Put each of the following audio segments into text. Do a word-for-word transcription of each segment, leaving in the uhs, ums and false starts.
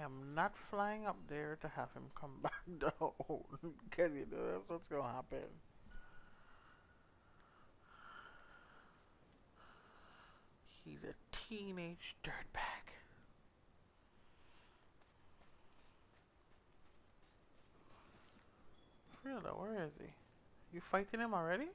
am not flying up there to have him come back down. Because you know that's what's gonna happen. He's a teenage dirtbag. For real though, where is he? You fighting him already?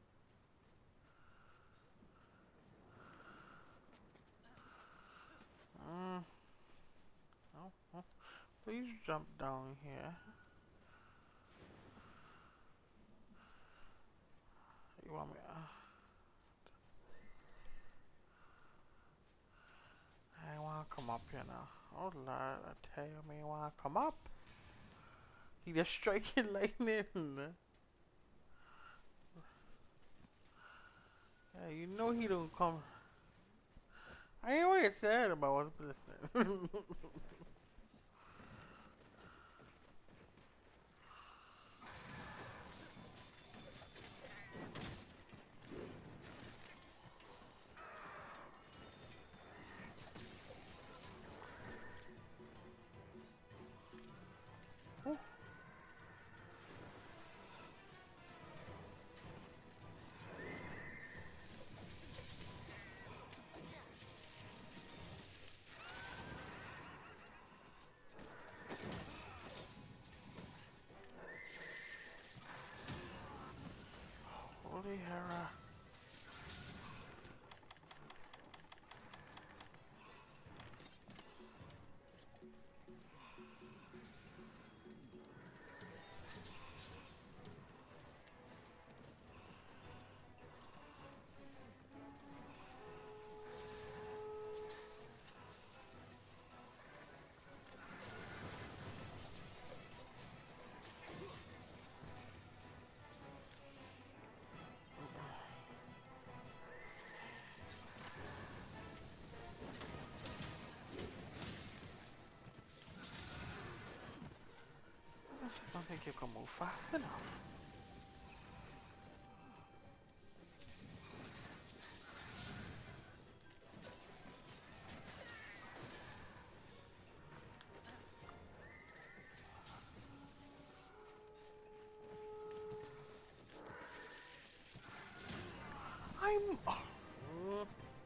Mm. Oh, oh. Please jump down here. You want me? Uh, I wanna come up here now. Oh Lord, I tell you, me wanna come up. He just striking lightning. Yeah, you know he don't come. I ain't what you said about what's listening. Holy Hera. I just don't think you can move fast enough. I'm. Oh.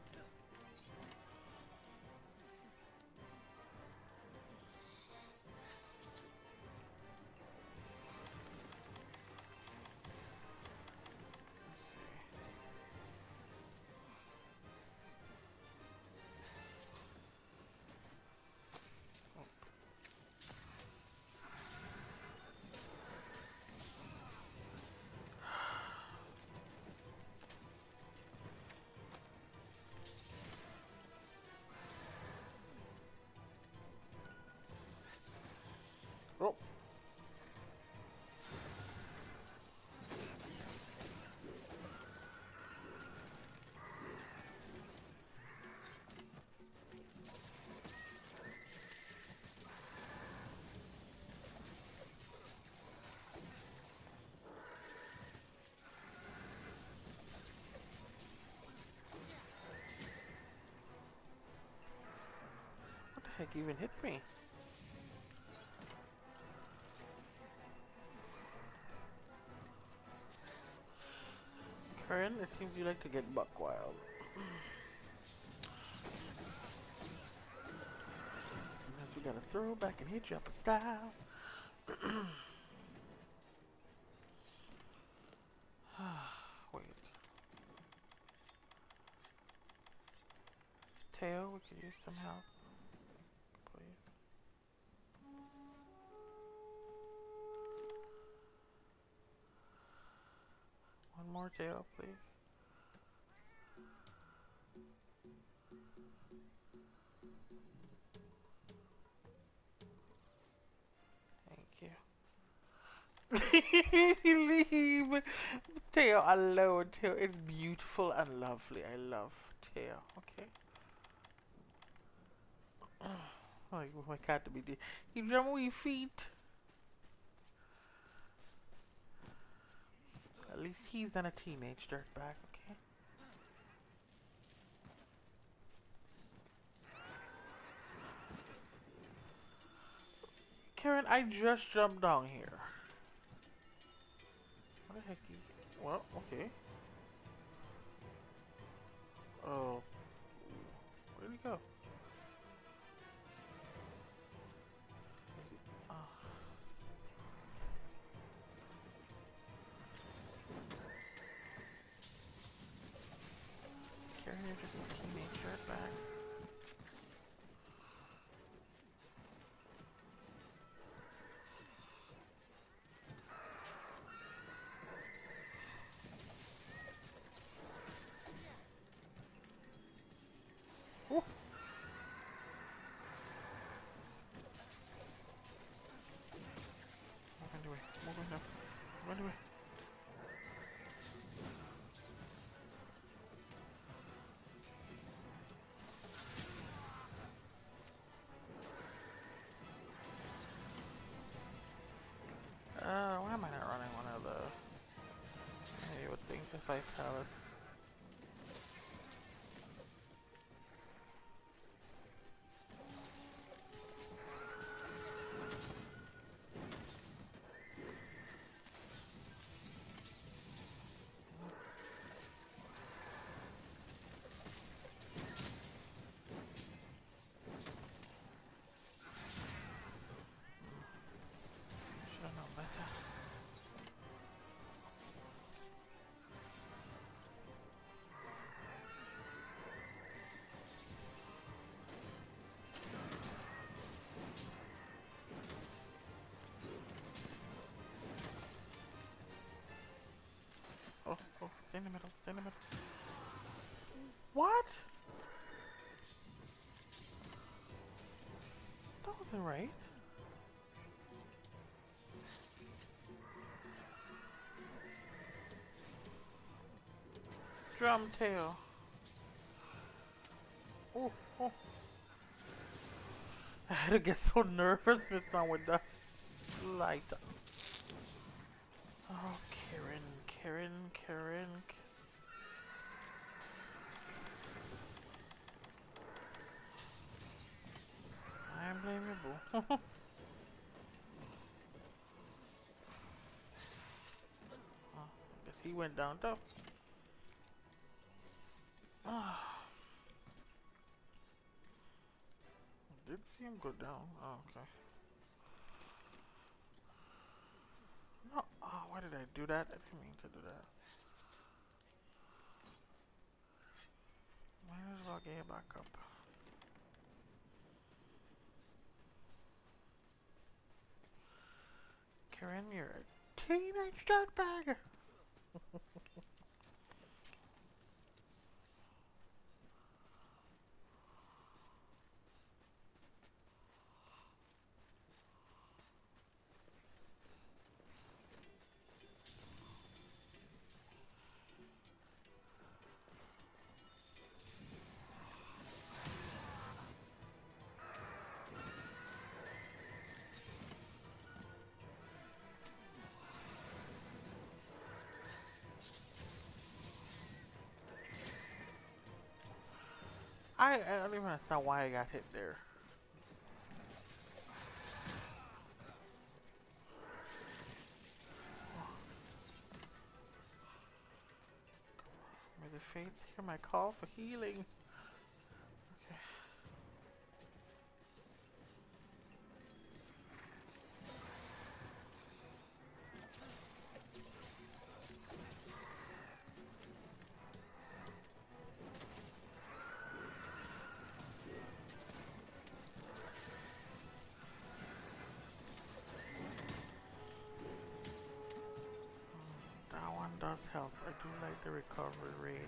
Oh. What the heck even hit me? Karen, it seems you like to get buck wild. Sometimes we gotta throw back and hit you up in style. Wait. Teo, we could use some help. Please. One more Teo, please. Thank you. Leave Teo alone. Teo is beautiful and lovely. I love Teo. Okay. Like my cat to be there. You jump with your feet. At least he's not a teenage dirtbag, okay? Karen, I just jumped down here. What the heck? You... Well, okay. Oh, where'd he go? Oh. Karen, you're just a teenage dirtbag. Ooh. Move away, move away, run away. Uh, why am I not running one of the... I would think if I pallet. Should have known better. Oh, oh, stay in the middle, stay in the middle. What? That wasn't right. Drum tail. Oh, oh. I had to get so nervous with someone with that light. Oh, Karen, Karen, Karen. I blame you, boo. Oh, I guess he went down too. Ah. Did see him go down. Oh, okay. No. Oh, why did I do that? I didn't mean to do that. Might as well get back up. Karen, you're a teenage dirtbag. I, I don't even understand why I got hit there. May the fates hear my call for healing. Okay. That one does help. I do like the recovery rate.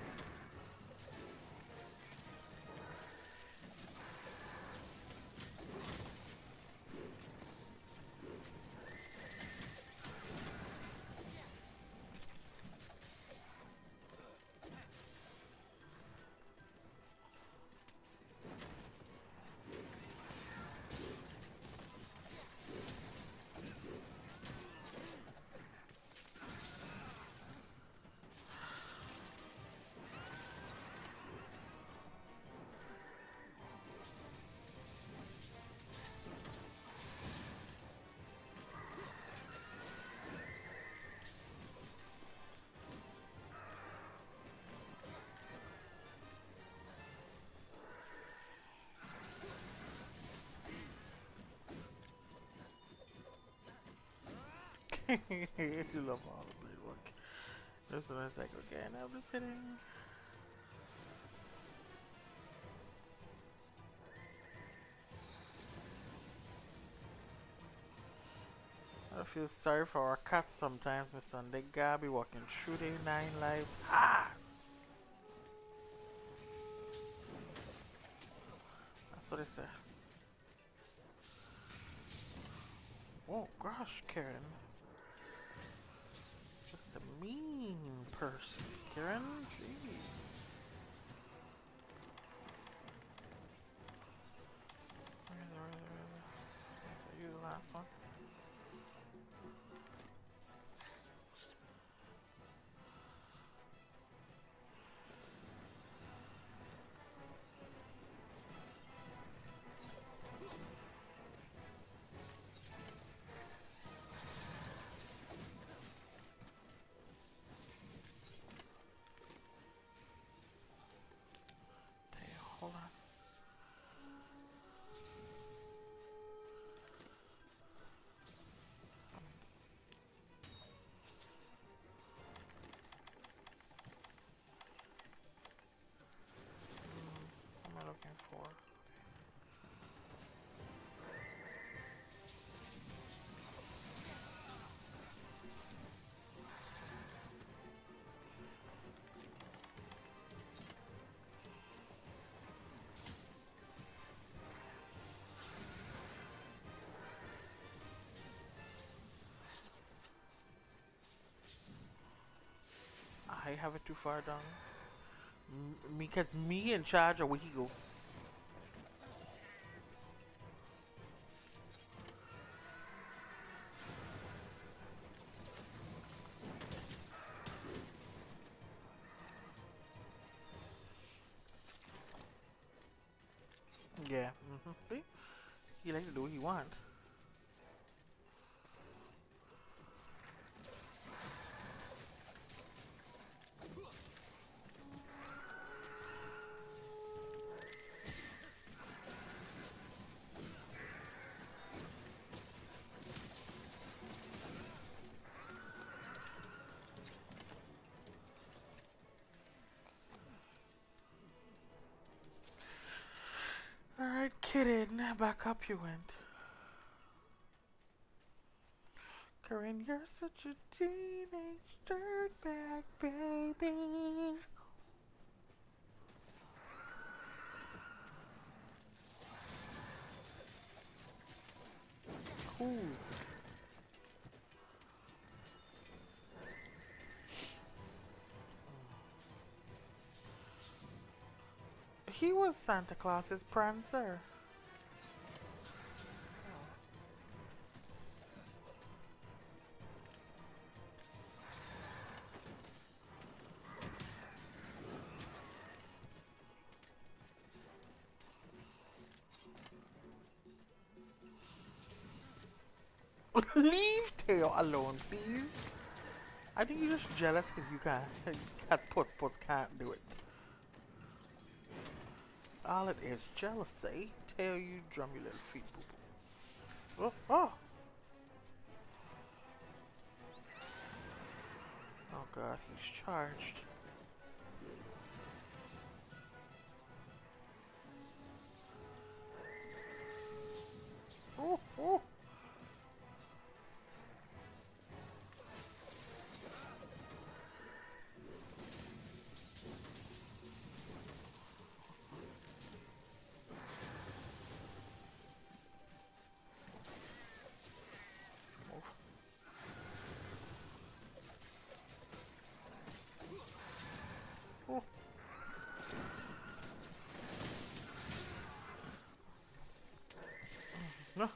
You love all the blade work. As soon as I go again, I'll be sitting. I feel sorry for our cats sometimes, my son. They gotta be walking through their nine lives. Ah! That's what they say. Oh gosh, Karen. Just a mean person, Karen. Jeez. Where is it, where is it, where is it? Use the last one. Damn, hold on. What am I looking for? I have it too far down. M me, cause me in charge of Wikigo. Yeah. Mm-hmm. See, he likes to do what he wants. Alright, kidding. Back up you went. Corinne, you're such a teenage dirtbag, baby. Who's? He was Santa Claus's prancer. Leave Tail alone, please. I think you're just jealous because you can't. Cats puts puts can't do it. All it is, jealousy. Tail, you drum your little feet, boo boo. Oh, oh. Oh god, he's charged. Oh, oh. Oh. No.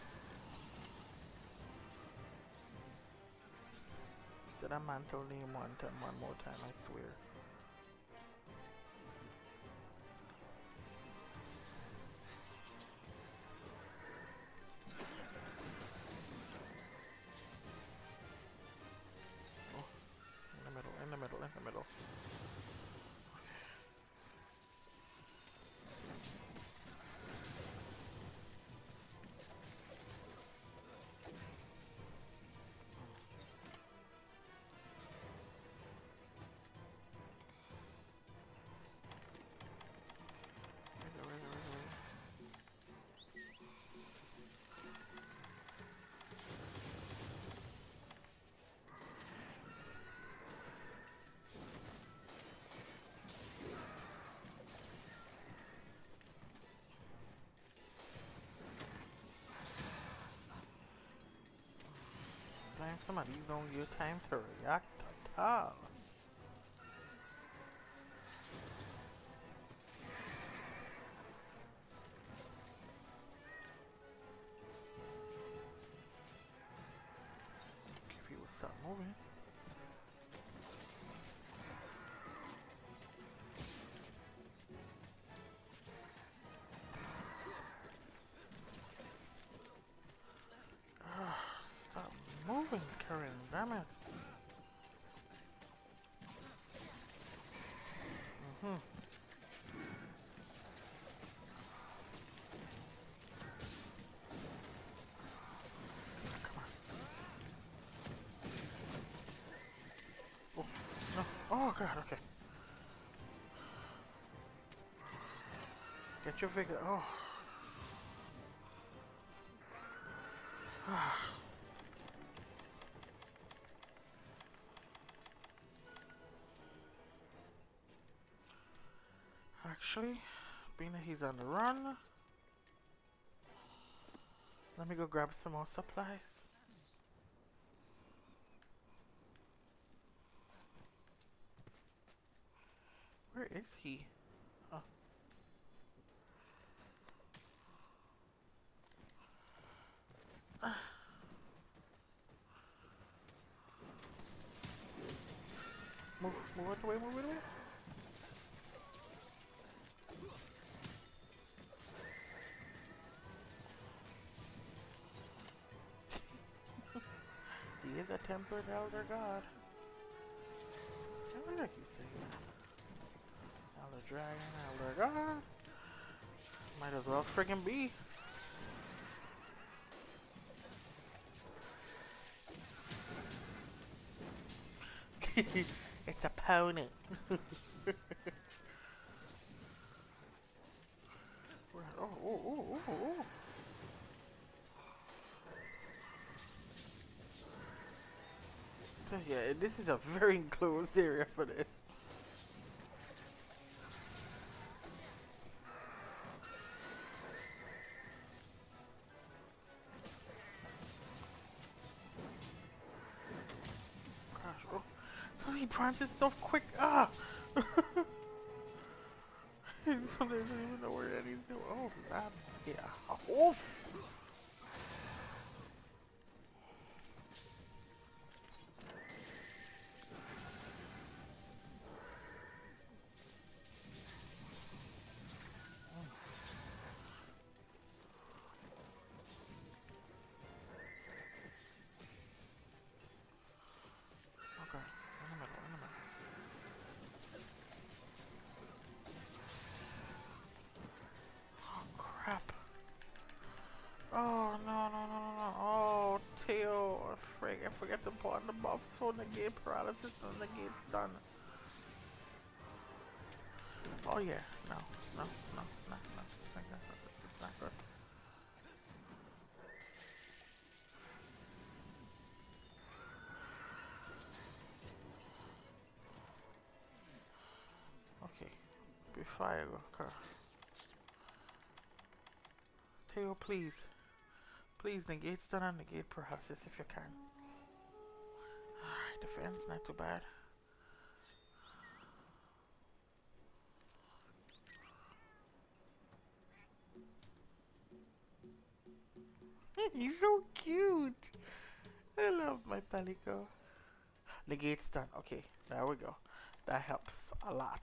Said that man told him one time, one more time, I swear. Oh, in the middle, in the middle, in the middle. some of these don't give time to react at all. If you would stop moving. Stop moving, Karen, damn it. Mm-hmm. Oh, no. Oh, God, okay. Get your figure. Oh. Actually, being that he's on the run, let me go grab some more supplies. Where is he? Oh. Move, move it away, move it away. He is a tempered elder god. I like you say that. Elder dragon, elder god. Might as well friggin' be. It's a pony. oh, oh, oh, oh, oh. Yeah, this is a very enclosed area for this. Gosh, oh. So he branches so quick. Ah! Sometimes I don't even know where that is. Oh, that. Yeah. Oh! Oh no no no no no! Oh Theo, frig! I forgot to put on the buffs for negate paralysis and negate's done. Oh yeah, no no no no no! It's not good. Okay, before I go, okay. Theo, please. Please negate stun and negate paralysis if you can. Alright, defense not too bad. He's so cute. I love my Palico. Negate stun. Okay, there we go. That helps a lot.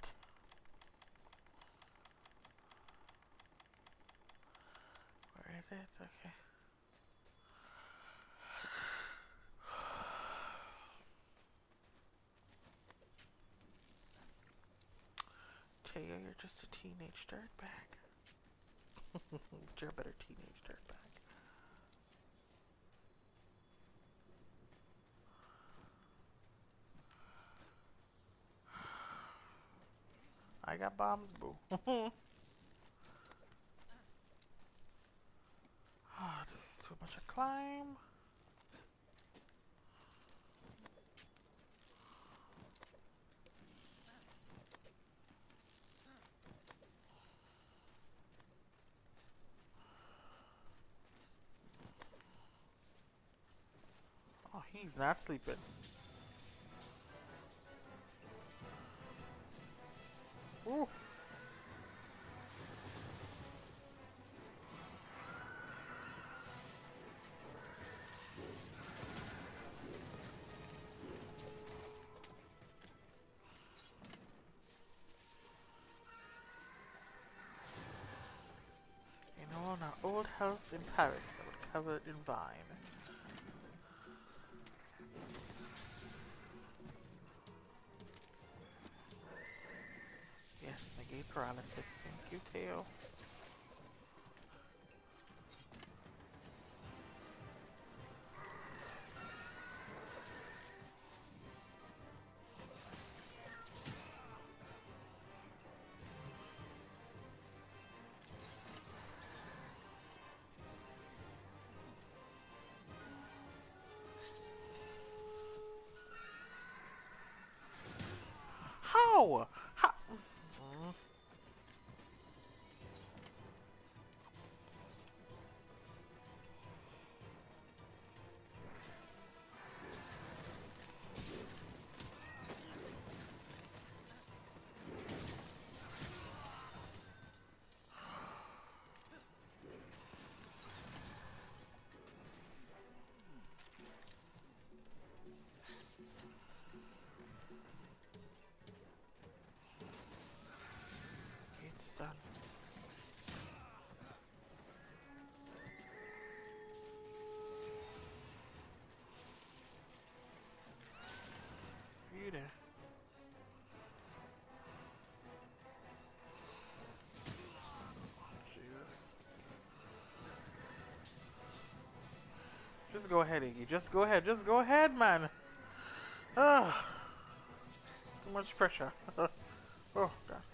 Where is it? Okay. Taya, you're just a teenage dirtbag. But you're a better teenage dirtbag. I got bombs, boo. Oh, this is too much a climb. Oh, he He's not sleeping. Ooh. You know, an old house in Paris that was covered in vine. Yes, negate paralysis. Thank you, Tail. How? How? Mm. It's done. You there? Jesus. Just go ahead, Iggy. Just go ahead. Just go ahead, man. Ugh. Too much pressure. Oh, God.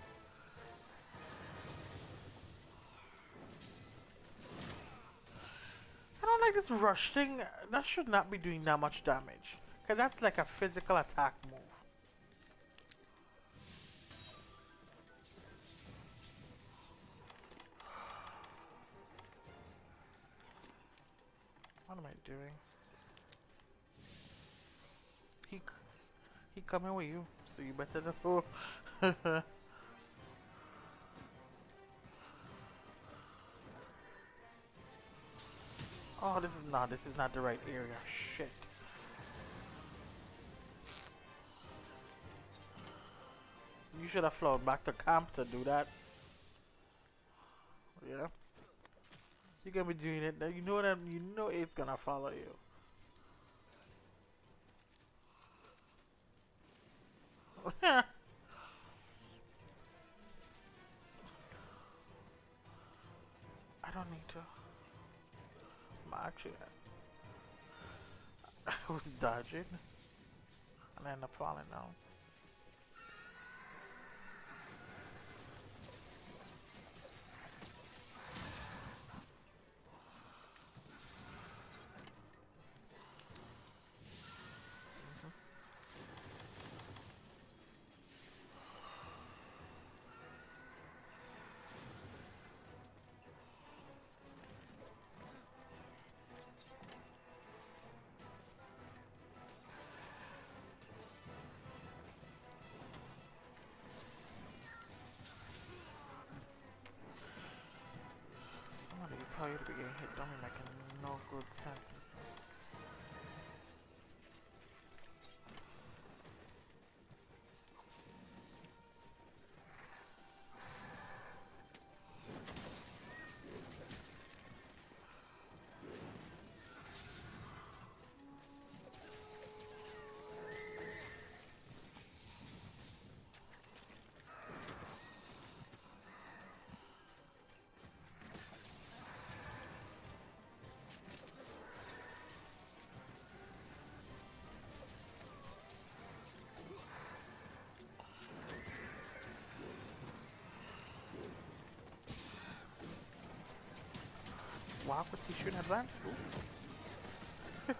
I don't like this rush thing. That should not be doing that much damage. Because that's like a physical attack move. What am I doing? He, he coming with you, so you better know. Oh, this is not, this is not the right area. Shit. You should have flown back to camp to do that. Yeah. You're gonna be doing it. You know that. You know it's gonna follow you. I don't need to. I'm actually, I was dodging, and I ended up falling down. Somebody tell you to be getting hit don't be making no good sense. Walk with you shooting advance? Ooh.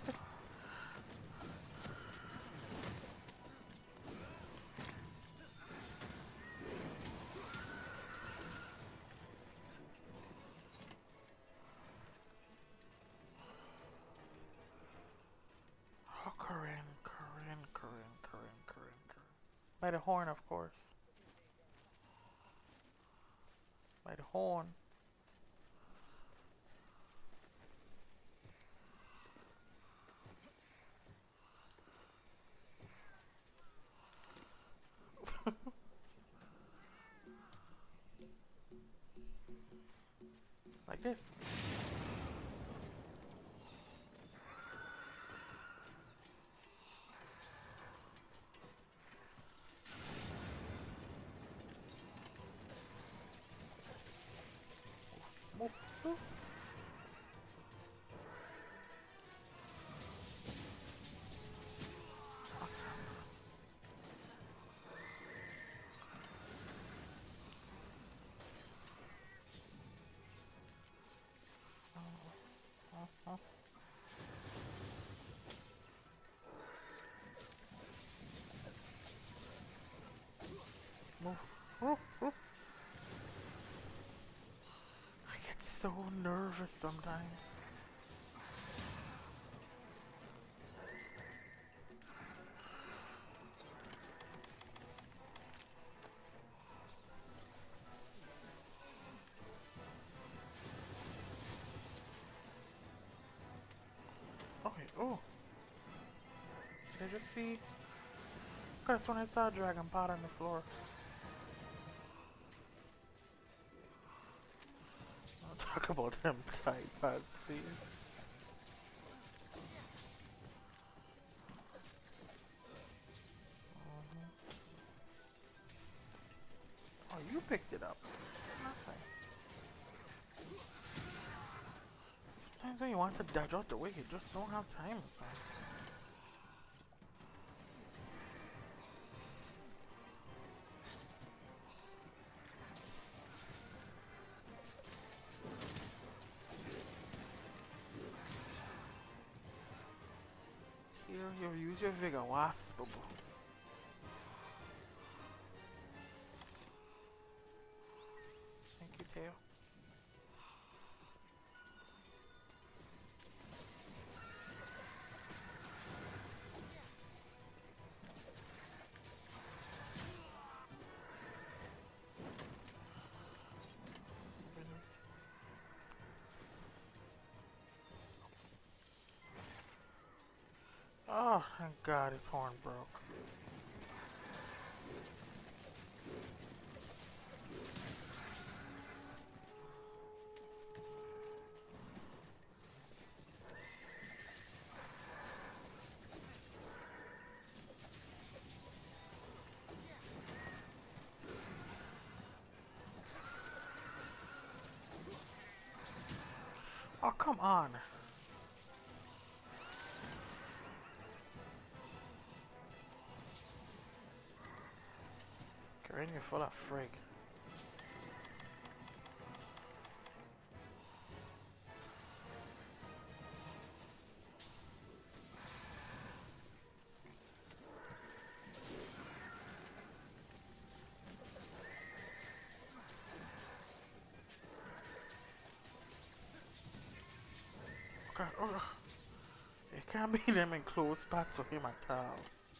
How By the horn, of course. By the horn. Like this. Move, move. Move. Move. Move. I get so nervous sometimes. Okay, oh. Did I just see? That's when I saw a dragon pot on the floor. I'll talk about them tripods, please. Uh-huh. Oh, you picked it up. Okay. Sometimes when you want to dodge out the way, you just don't have time or something. Here, you use your vigor, wasp. Thank you, Tail. Oh, thank God his horn broke. Oh, come on. Karen, you're full of frig. God, oh, it can't be them in close spots for him at all.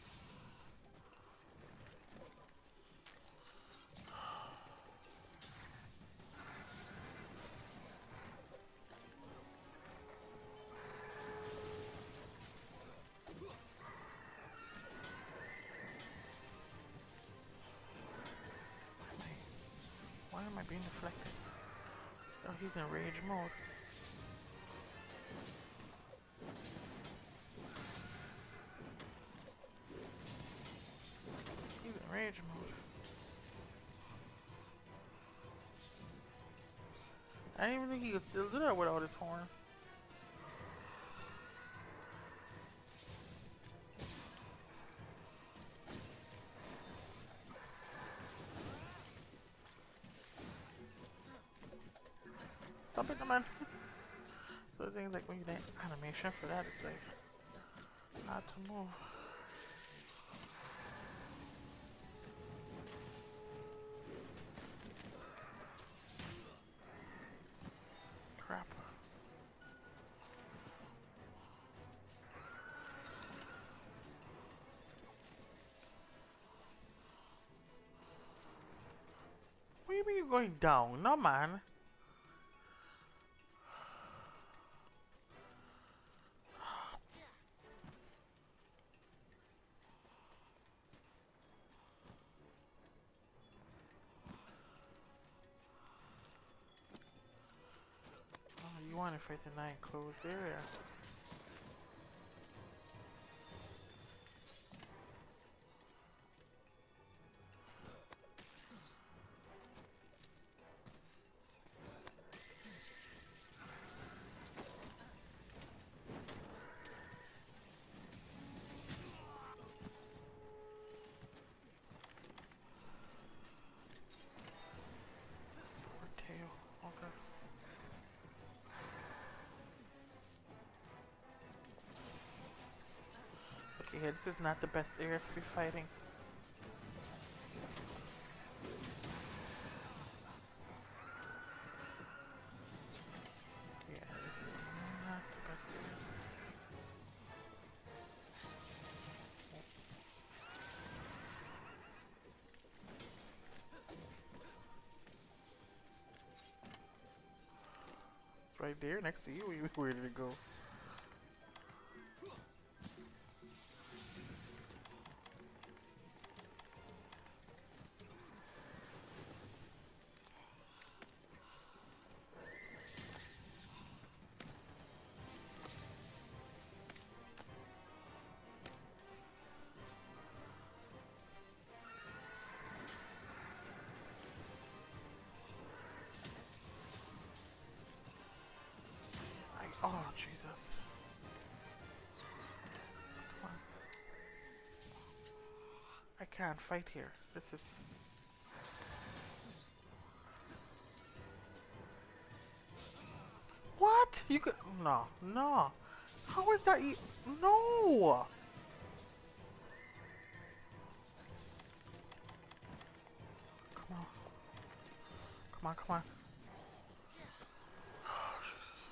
Why am I being deflected? Oh, he's in rage mode. He's in rage mode. I didn't even think he could still do that without his horn. Stop it, man. So things like when you get animation for that, it's like hard to move. Crap. going down. No, man. Oh, you want to fight in that enclosed area. Tail. Okay. Okay, here, this is not the best area to be fighting. Yeah, this is not the best area. It's right there next to you. Where did it go? I, oh, Jesus. Come on. I can't fight here. This is... What? You could... No, no. How is that e... No! Come on. Come on, come on. Oh, Jesus.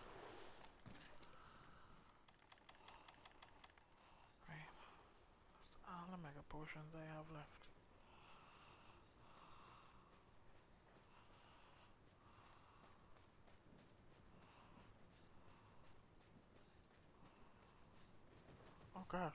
Right. That's all the mega potions I have left. Oh, gosh.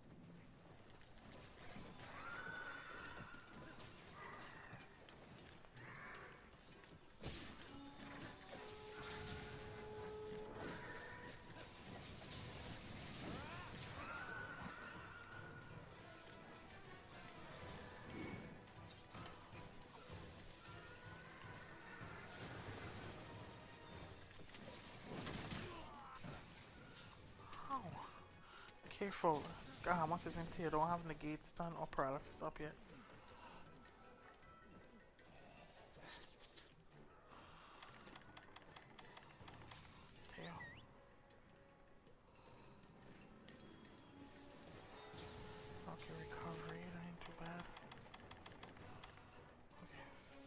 Ow. Careful. Bahamut isn't here. Don't have negate stun or paralysis up yet. Tail. Okay, recovery. That ain't too bad. Okay.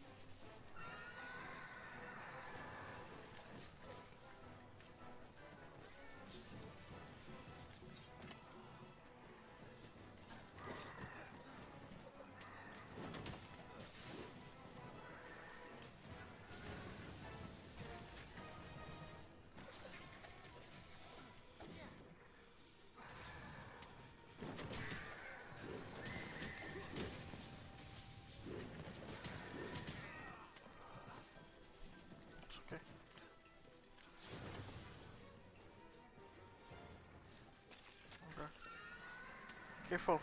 It's okay. Okay. Careful.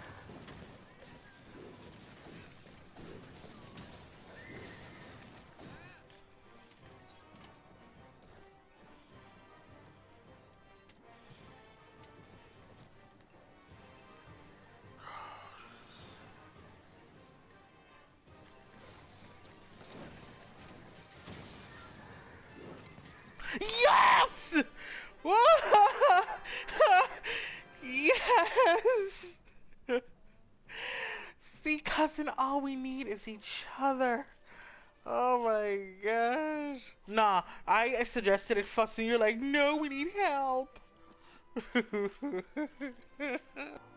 Yes! Yes! See, cousin, all we need is each other. Oh my gosh. Nah, I suggested it first and you're like, no, we need help.